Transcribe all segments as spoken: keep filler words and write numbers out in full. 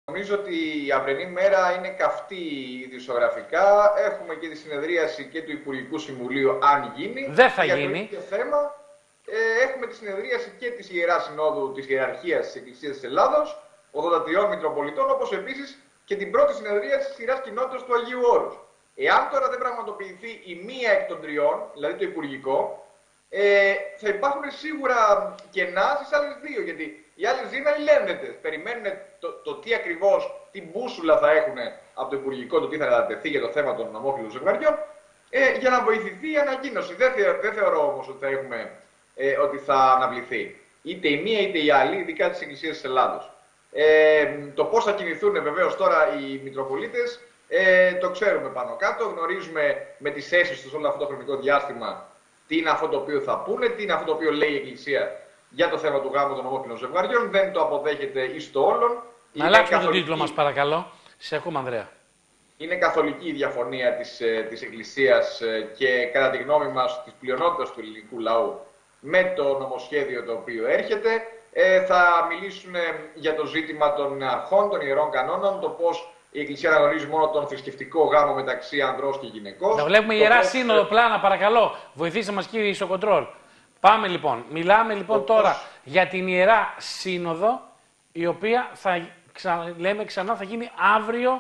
Νομίζω ότι η αυριανή μέρα είναι καυτή ειδησιογραφικά. Έχουμε και τη συνεδρίαση και του Υπουργικού Συμβουλίου, αν γίνει. Δεν θα για γίνει. Το ίδιο θέμα, ε, έχουμε τη συνεδρίαση και της Ιεράς Συνόδου της Ιεραρχίας της Εκκλησίας της Ελλάδος, ογδόντα τριών Μητροπολιτών, όπως επίσης και την πρώτη συνεδρίαση της Ιεράς Κοινότητας του Αγίου Όρους. Εάν τώρα δεν πραγματοποιηθεί η μία εκ των τριών, δηλαδή το Υπουργικό, ε, θα υπάρχουν σίγουρα κενά στις άλλες δύο. Γιατί οι άλλες δύο είναι αλληλένδετες. Περιμένουν το, το τι ακριβώς, τι μπούσουλα θα έχουν από το Υπουργικό, το τι θα κατατεθεί για το θέμα των ομόφυλων ζευγαριών, ε, για να βοηθηθεί η ανακοίνωση. Δεν, θε, δεν θεωρώ όμως ότι θα, έχουμε, ε, ότι θα αναβληθεί είτε η μία είτε η άλλη, ειδικά της Εκκλησίας της Ελλάδος. Ε, το πώς θα κινηθούν βεβαίως τώρα οι Μητροπολίτες, ε, το ξέρουμε πάνω κάτω. Γνωρίζουμε με τις θέσεις τους όλο αυτό το χρονικό διάστημα τι είναι αυτό το οποίο θα πούνε, τι είναι αυτό το οποίο λέει η Εκκλησία για το θέμα του γάμου των ομόφυλων ζευγαριών. Δεν το αποδέχεται εις το όλον. Να αλλάξουμε τον τίτλο μας, παρακαλώ. Σε ακούμε, Ανδρέα. Είναι καθολική η διαφωνία της, της Εκκλησίας και κατά τη γνώμη μας της πλειονότητας του ελληνικού λαού με το νομοσχέδιο το οποίο έρχεται. Ε, θα μιλήσουν για το ζήτημα των αρχών, των ιερών κανόνων, το πώς η Εκκλησία αναγνωρίζει μόνο τον θρησκευτικό γάμο μεταξύ ανδρός και γυναικός. Να βλέπουμε Ιερά πώς... Σύνοδο πλάνα, παρακαλώ. Βοηθήστε μας, κύριε Ισοκοντρόλ. Πάμε λοιπόν. Μιλάμε λοιπόν το τώρα πώς... για την Ιερά Σύνοδο, η οποία θα ξα... λέμε ξανά θα γίνει αύριο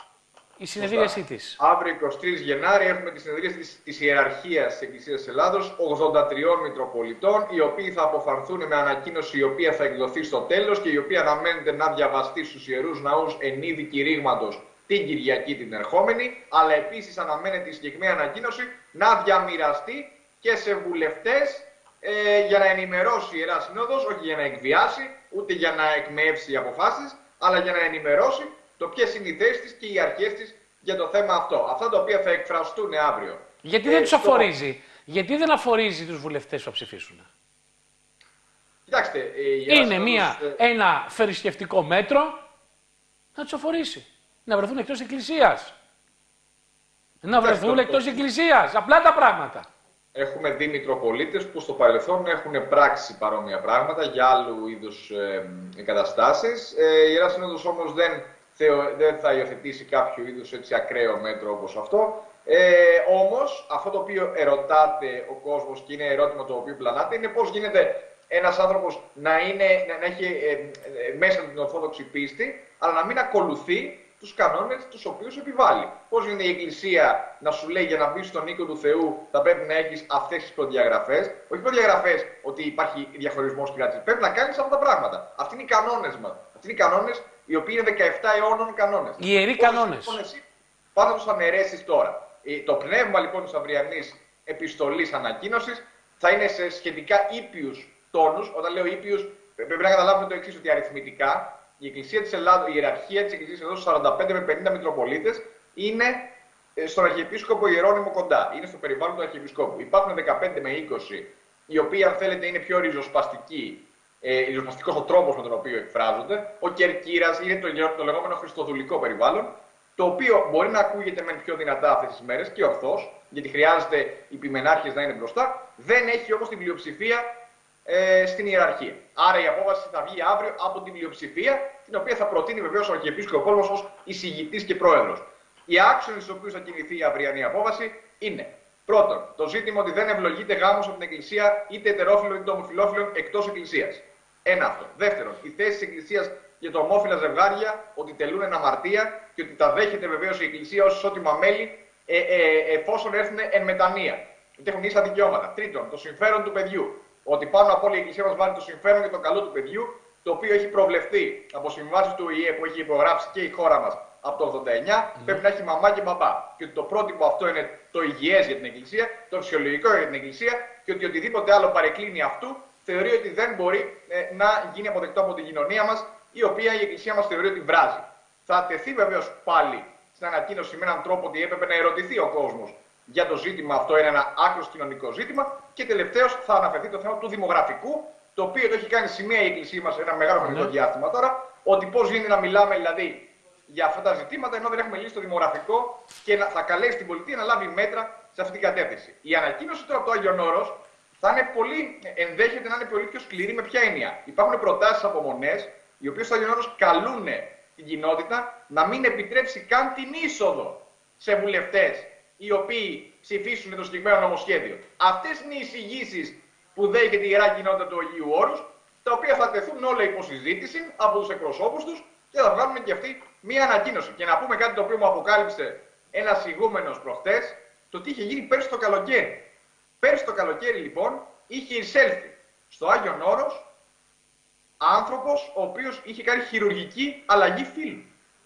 η συνεδρίασή της. Αύριο εικοστή τρίτη Γενάρη έχουμε τη συνεδρίαση της, της Ιεραρχίας της Εκκλησίας της Ελλάδος, ογδόντα τριών Μητροπολιτών, οι οποίοι θα αποφανθούν με ανακοίνωση η οποία θα εκδοθεί στο τέλος και η οποία αναμένεται να διαβαστεί στους Ιερούς Ναούς εν είδη κηρύγματος την Κυριακή την ερχόμενη, αλλά επίσης αναμένεται η συγκεκριμένη ανακοίνωση να διαμοιραστεί και σε βουλευτές ε, για να ενημερώσει η Ιερά Σύνοδος, όχι για να εκβιάσει, ούτε για να εκμεύσει αποφάσεις, αλλά για να ενημερώσει το ποιες είναι οι θέσεις της και οι αρχές της για το θέμα αυτό. Αυτά τα οποία θα εκφραστούν αύριο. Γιατί δεν ε, τους αφορίζει, το... γιατί δεν αφορίζει τους βουλευτές που θα ψηφίσουν. Κοιτάξτε, η είναι Σύνοδος... μια, ένα θρησκευτικό μέτρο να τους αφορήσει. Να βρεθούν εκτός εκκλησίας. Να βρεθούν το... εκτός εκκλησίας. Απλά τα πράγματα. Έχουμε δει Μητροπολίτες που στο παρελθόν έχουν πράξει παρόμοια πράγματα για άλλου είδους ε, εγκαταστάσεις. Ε, η Ιερά Σύνοδος όμως δεν, θεω, δεν θα υιοθετήσει κάποιο είδους έτσι ακραίο μέτρο όπως αυτό. Ε, όμως αυτό το οποίο ερωτάται ο κόσμος και είναι ερώτημα το οποίο πλανάται είναι πώς γίνεται ένας άνθρωπος να, είναι, να, να έχει ε, ε, μέσα την ορθόδοξη πίστη, αλλά να μην ακολουθεί τους κανόνες τους οποίους επιβάλλει. Πώς είναι η Εκκλησία να σου λέει για να μπει στον οίκο του Θεού θα πρέπει να έχεις αυτές τις προδιαγραφές. Όχι προδιαγραφές ότι υπάρχει διαχωρισμός κράτης. Πρέπει να κάνεις αυτά τα πράγματα. Αυτοί είναι οι κανόνες μας. Αυτοί είναι οι κανόνες οι οποίοι είναι δεκαεπτά αιώνων κανόνες. Οι ιεροί κανόνες. Λοιπόν, εσύ πάντα τους αναιρέσεις τώρα. Το πνεύμα λοιπόν της αυριανής επιστολής ανακοίνωσης θα είναι σε σχετικά ήπιους τόνους. Όταν λέω ήπιους, πρέπει να καταλάβουμε το εξής, ότι αριθμητικά η Εκκλησία της Ελλάδος, η ιεραρχία της Εκκλησίας της Ελλάδος, σαράντα πέντε με πενήντα Μητροπολίτες, είναι στον Αρχιεπίσκοπο Ιερώνυμο κοντά. Είναι στο περιβάλλον του Αρχιεπισκόπου. Υπάρχουν δεκαπέντε με είκοσι, οι οποίοι, αν θέλετε, είναι πιο ριζοσπαστικοί, ε, ριζοσπαστικός ο τρόπος με τον οποίο εκφράζονται. Ο Κερκύρας είναι το, το λεγόμενο χριστοδουλικό περιβάλλον, το οποίο μπορεί να ακούγεται μεν πιο δυνατά αυτές τις μέρες και ορθώς, γιατί χρειάζεται οι ποιμενάρχες να είναι μπροστά, δεν έχει όμως την πλειοψηφία ε, στην ιεραρχία. Άρα η απόφαση θα βγει αύριο από την πλειοψηφία, την οποία θα προτείνει βεβαίως ο Αρχιεπίσκοπος Πόλμος ως εισηγητής και πρόεδρος. Οι άξονες στους οποίους θα κινηθεί η αυριανή απόφαση είναι: πρώτον, το ζήτημα ότι δεν ευλογείται γάμος από την Εκκλησία είτε ετερόφιλο είτε ομοφυλόφιλων εκτός Εκκλησίας. Ένα αυτό. Δεύτερον, η θέση της Εκκλησίας για τα ομόφυλα ζευγάρια ότι τελούν εν αμαρτία και ότι τα δέχεται βεβαίως η Εκκλησία ως ισότιμα μέλη ε, ε, εφόσον έρθουν εν μετανία. Ότι έχουν ίσα δικαιώματα. Τρίτον, το συμφέρον του παιδιού. Ότι πάνω απ' όλα η Εκκλησία μας βάλει το συμφέρον και το καλό του παιδιού, το οποίο έχει προβλεφθεί από συμβάσεις του Ο Η Ε που έχει υπογράψει και η χώρα μας από το ογδόντα εννιά, mm. πρέπει να έχει μαμά και μπαμπά. Και ότι το πρότυπο αυτό είναι το υγιές για την Εκκλησία, το φυσιολογικό για την Εκκλησία και ότι οτιδήποτε άλλο παρεκκλίνει αυτού θεωρεί ότι δεν μπορεί ε, να γίνει αποδεκτό από την κοινωνία μας, η οποία η Εκκλησία μας θεωρεί ότι βράζει. Θα τεθεί βεβαίως πάλι στην ανακοίνωση με έναν τρόπο ότι έπρεπε να ερωτηθεί ο κόσμος για το ζήτημα αυτό, είναι ένα άκρος κοινωνικό ζήτημα. Και τελευταίως θα αναφερθεί το θέμα του δημογραφικού, το οποίο το έχει κάνει σημαία η Εκκλησία μας ένα μεγάλο χρονικό mm. διάστημα τώρα, ότι πώς γίνεται να μιλάμε δηλαδή για αυτά τα ζητήματα, ενώ δεν έχουμε λύσει το δημογραφικό και να, θα καλέσει την πολιτεία να λάβει μέτρα σε αυτή την κατεύθυνση. Η ανακοίνωση τώρα από το Άγιον Όρος θα είναι πολύ, ενδέχεται να είναι πολύ πιο σκληρή με ποια έννοια. Υπάρχουν προτάσεις από μονές, οι οποίες στο Άγιον Όρος καλούν στην κοινότητα να μην επιτρέψει καν την είσοδο σε βουλευτές οι οποίοι ψηφίσουν το συγκεκριμένο νομοσχέδιο. Αυτές είναι οι εισηγήσεις που δέχεται η Ιερά Κοινότητα του Αγίου Όρους, τα οποία θα τεθούν όλα υποσυζήτηση από τους εκπροσώπους τους και θα βγάλουν και αυτοί μία ανακοίνωση. Και να πούμε κάτι το οποίο μου αποκάλυψε ένας ηγούμενος προχτές, το τι είχε γίνει πέρσι το καλοκαίρι. Πέρσι το καλοκαίρι, λοιπόν, είχε εισέλθει στο Άγιον Όρος άνθρωπος ο οποίος είχε κάνει χειρουργική αλλαγή φύλου.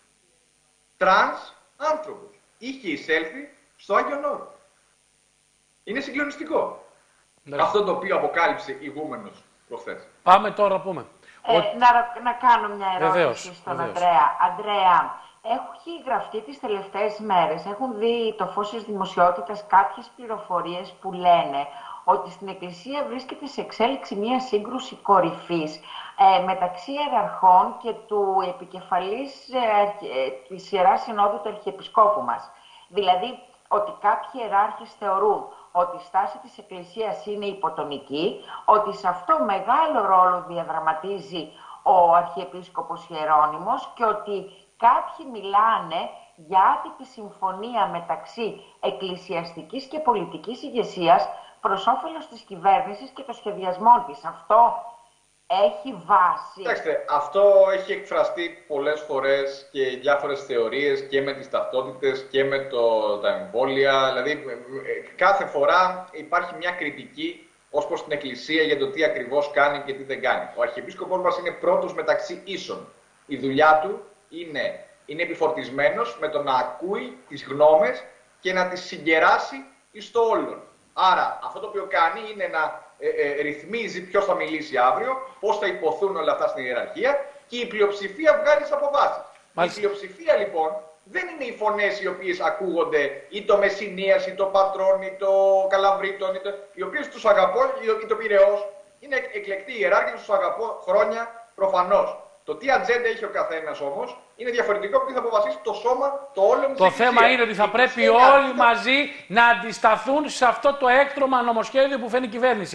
Τρανς άνθρωπος. Είχε εισέλθει στο Άγιον Όρο. Είναι συγκλονιστικό. Ναι. Αυτό το οποίο αποκάλυψε ηγούμενος προχθές. Πάμε τώρα πούμε. Ε, Ο... να, να κάνω μια ερώτηση βεβαίως, στον βεβαίως. Ανδρέα. Ανδρέα, έχει γραφτεί τις τελευταίες μέρες, έχουν δει το φως της δημοσιότητας κάποιες πληροφορίες που λένε ότι στην Εκκλησία βρίσκεται σε εξέλιξη μια σύγκρουση κορυφής ε, μεταξύ ιεραρχών και του επικεφαλής ε, της Ιεράς Συνόδου του Αρχιεπισκόπου μας. Δηλαδή, ότι κάποιοι ιεράρχες θεωρούν ότι η στάση της Εκκλησίας είναι υποτονική, ότι σε αυτό μεγάλο ρόλο διαδραματίζει ο Αρχιεπίσκοπος Ιερώνυμος και ότι κάποιοι μιλάνε για άτυπη συμφωνία μεταξύ εκκλησιαστικής και πολιτικής ηγεσίας προς όφελος της κυβέρνησης και των σχεδιασμών της. Αυτό έχει βάση. Κοιτάξτε, αυτό έχει εκφραστεί πολλές φορές και διάφορες θεωρίες και με τις ταυτότητες και με το, τα εμβόλια. Δηλαδή, κάθε φορά υπάρχει μια κριτική ως προς την Εκκλησία για το τι ακριβώς κάνει και τι δεν κάνει. Ο Αρχιεπίσκοπος μας είναι πρώτος μεταξύ ίσων. Η δουλειά του είναι, είναι επιφορτισμένος με το να ακούει τις γνώμες και να τις συγκεράσει εις το όλον. Άρα, αυτό το οποίο κάνει είναι να ε, ε, ρυθμίζει ποιος θα μιλήσει αύριο, πώς θα υποθούν όλα αυτά στην ιεραρχία και η πλειοψηφία βγάζει τις αποφάσεις. Μάλιστα. Η πλειοψηφία λοιπόν δεν είναι οι φωνές οι οποίες ακούγονται ή το Μεσσηνίας ή το Πατρών ή το Καλαβρίτων, ή το... οι οποίες τους αγαπώ ή το Πειραιώς. Είναι εκλεκτοί οι ιεράρχες, τους αγαπώ χρόνια προφανώς. Το τι ατζέντα έχει ο καθένας όμως είναι διαφορετικό που θα αποφασίσει το σώμα, το όλο μου. Το θέμα είναι ότι θα πρέπει όλοι μαζί να αντισταθούν σε αυτό το έκτρωμα νομοσχέδιο που φαίνει η κυβέρνηση.